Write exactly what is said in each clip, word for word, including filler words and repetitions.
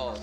balls.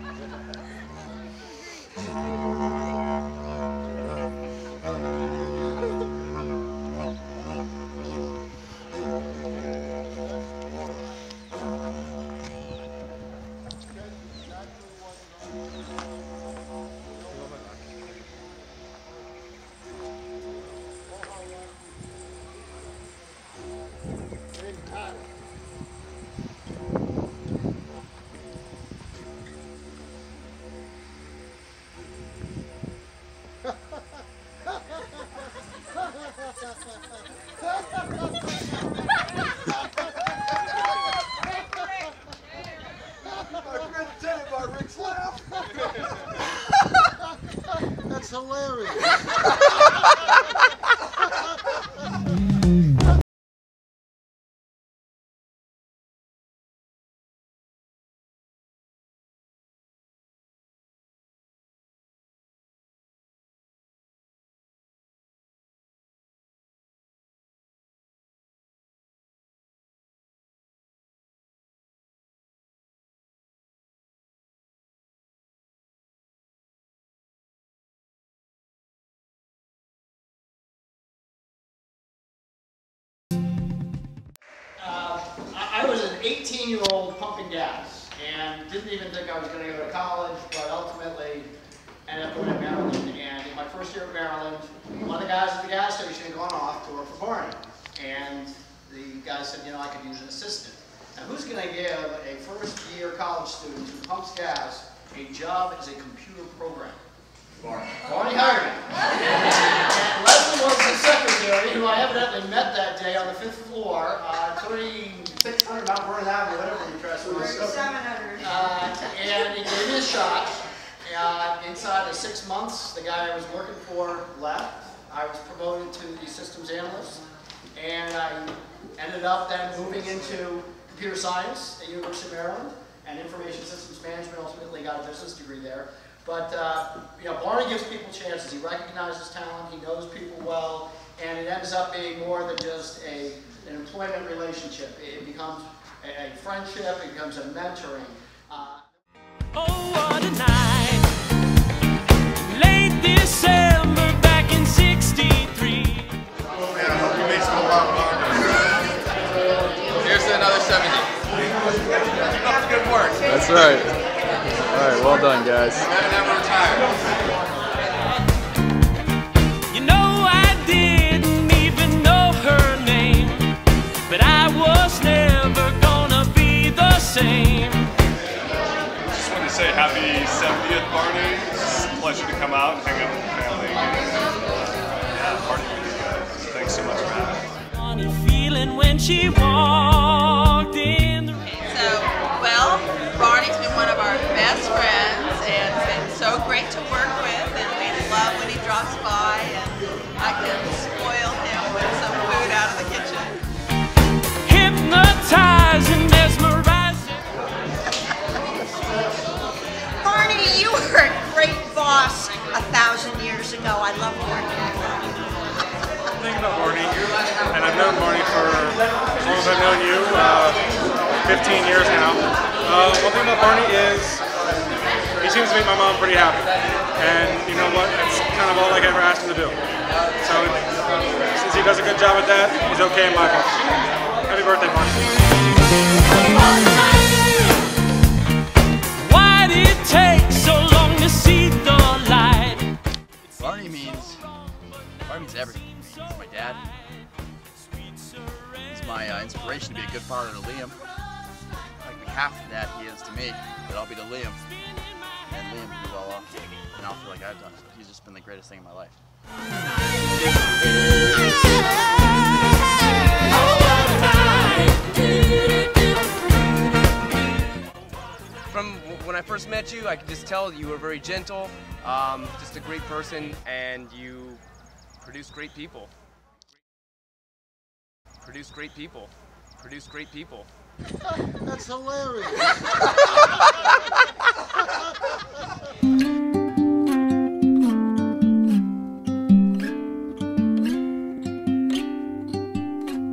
That's hilarious. I was an eighteen-year-old pumping gas and didn't even think I was going to go to college, but ultimately ended up going to Maryland. And in my first year at Maryland, one of the guys at the gas station had gone off to work for Barney. And the guy said, you know, I could use an assistant. Now, who's going to give a first-year college student who pumps gas a job as a computer programmer? Barney. Barney hired me. And Leslie was the secretary, who I evidently met that day on the fifth floor, uh, thirty-six hundred Mount Vernon Avenue, whatever the address was. thirty-seven hundred. Uh, and he gave me a shot. Uh, inside of six months, the guy I was working for left. I was promoted to the systems analyst. And I ended up then moving into computer science at the University of Maryland and information systems management. Ultimately got a business degree there. But uh, you know, Barney gives people chances. He recognizes talent. He knows people well, and it ends up being more than just a an employment relationship. It becomes a, a friendship. It becomes a mentoring. Uh, oh, what a night! Late December back in sixty-three. Oh man, I hope you made some lot longer. Here's another seventy. Keep up the good work. That's right. All right, well done, guys. Never retire. You know, I didn't even know her name, but I was never gonna be the same. Just wanted to say happy seventieth, Barney. It's a pleasure to come out and hang out with the family and uh, yeah, party with you guys. Thanks so much for having me. Funny feeling when she walked in the room. So, well, Barney's been one of our best friends and been so great to work with, and we love when he drops by and I can spoil him with some food out of the kitchen. Hypnotizing, mesmerizing. Barney, you were a great boss a thousand years ago. I love working with you. Think about Barney, and I've known Barney for as long as I've known you, uh, fifteen years now. Uh, one thing about Barney is he seems to make my mom pretty happy, and you know what? That's kind of all I ever asked him to do. So since he does a good job at that, he's okay in my book. Happy birthday, Barney! Why did it take so long to see the light? Barney means, Barney means everything. He's my dad. He's my uh, inspiration to be a good father to Liam. Like half the dad he is to me, but I'll be to Liam. And Liam will be well off. And I'll feel like I've done. So he's just been the greatest thing in my life. From when I first met you, I could just tell you were very gentle, um, just a great person, and you produce great people. Produce great people. Produce great people. That's hilarious.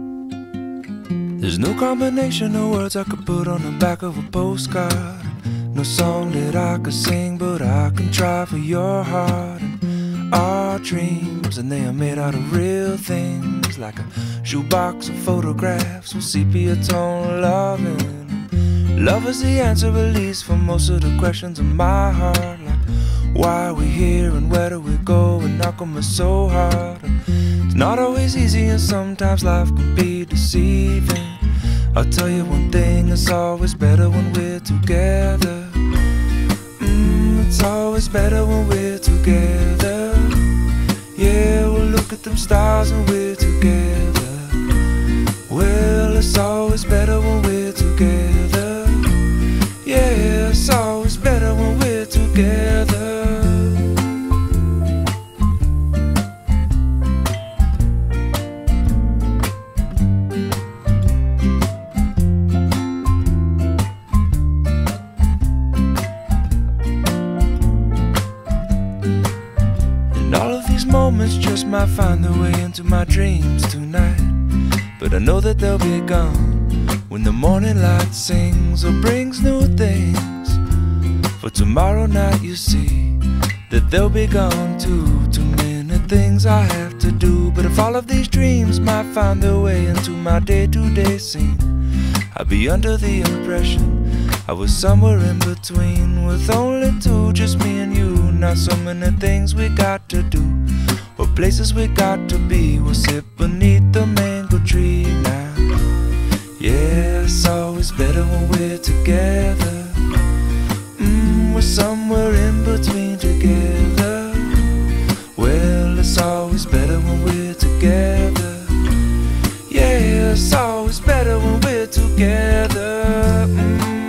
There's no combination of words I could put on the back of a postcard. No song that I could sing, but I can try for your heart and our dreams. And they are made out of real things, like a shoebox of photographs with sepia tone loving. Love is the answer, at least, for most of the questions in my heart, like why are we here and where do we go, and how come it's so hard. It's not always easy, and sometimes life can be deceiving. I'll tell you one thing, it's always better when we're together. Mm, it's always better when we're together. Yeah, we'll look at them stars and we're together. Well, it's always better when we're together. Yeah, it's always better when we're together. Moments just might find their way into my dreams tonight, but I know that they'll be gone when the morning light sings or brings new things. For tomorrow night you see that they'll be gone too. Too many things I have to do, but if all of these dreams might find their way into my day-to-day scene, I'd be under the impression I was somewhere in between, with only two, just me and you. Not so many things we got to do, or places we got to be. We'll sit beneath the mango tree now. Yeah, it's always better when we're together. Mm, we're somewhere in between together. Well, it's always better when we're together. Yeah, it's always better when we're together. Mm.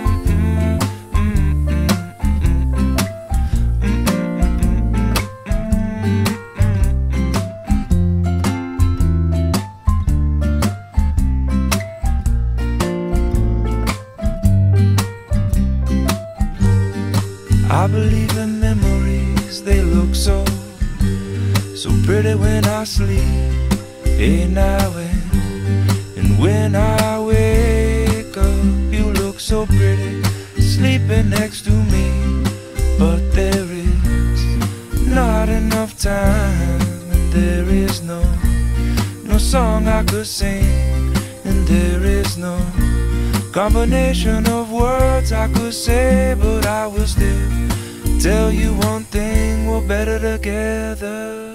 I believe in memories, they look so, so pretty when I sleep. Hey now and, and when I wake up, you look so pretty, sleeping next to me. But there is not enough time, and there is no, no song I could sing, and there is no combination of words I could say, but I will still tell you one thing, we're better together.